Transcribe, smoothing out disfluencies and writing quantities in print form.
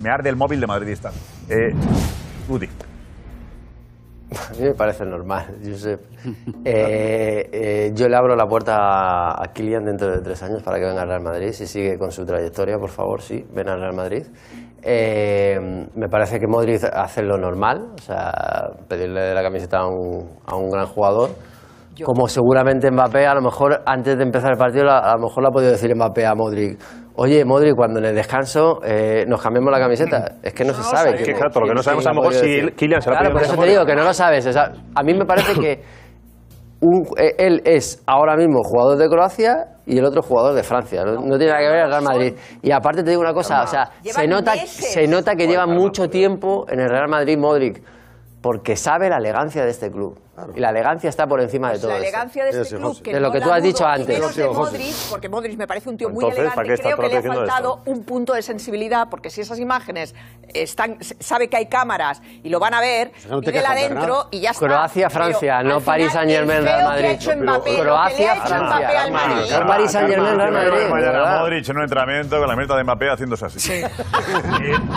Me arde el móvil de madridista. Udi. A mí me parece normal, Josep. Yo le abro la puerta a Kylian dentro de 3 años para que venga al Real Madrid. Si sigue con su trayectoria, por favor, sí, ven al Real Madrid. Me parece que Modric hace lo normal, o sea, pedirle la camiseta a un gran jugador. Como seguramente Mbappé, a lo mejor antes de empezar el partido, a lo mejor le ha podido decir Mbappé a Modric: oye, Modric, cuando en el descanso nos cambiamos la camiseta. Es que no se sabe. Es que exacto, lo que no sabemos a lo mejor si Kylian se la Claro, por eso te digo que no lo sabes. O sea, a mí me parece que él es ahora mismo jugador de Croacia y el otro jugador de Francia. No tiene nada que ver el Real Madrid. Y aparte te digo una cosa, o sea, se nota que lleva mucho tiempo en el Real Madrid Modric, porque sabe la elegancia de este club. Claro. Y la elegancia está por encima de todo. La elegancia de este club, que de lo que tú has dicho antes. De Modric, porque Modric me parece un tío muy elegante. Creo que le ha faltado un punto de sensibilidad, porque si esas imágenes sabe que hay cámaras y lo van a ver, pídela adentro y ya está. Croacia-Francia, no París Saint-Germain Real Madrid. Croacia-Francia, no París Saint-Germain Real Madrid. Mañana Modric en un entrenamiento con la meta de Mbappé haciéndose así.